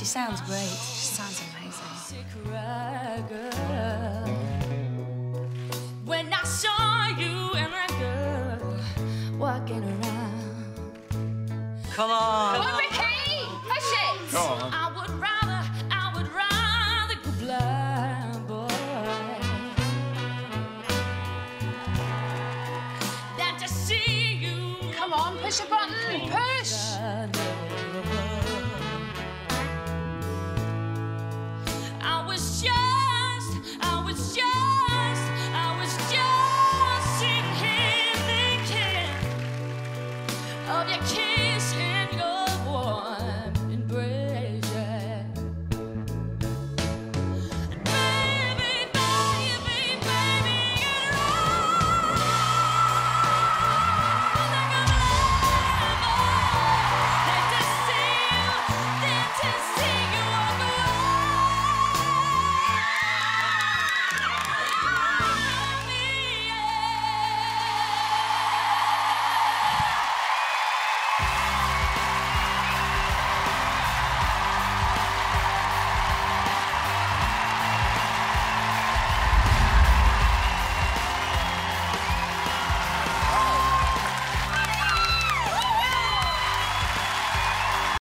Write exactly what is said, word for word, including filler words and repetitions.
sounds great. She sounds amazing. When I saw you and that girl walking around. Come on. Come on, Ricky! Push it! Go on. I would rather, I would rather go blind, boy, than to see you. Come on, push a button. Push! I was sure.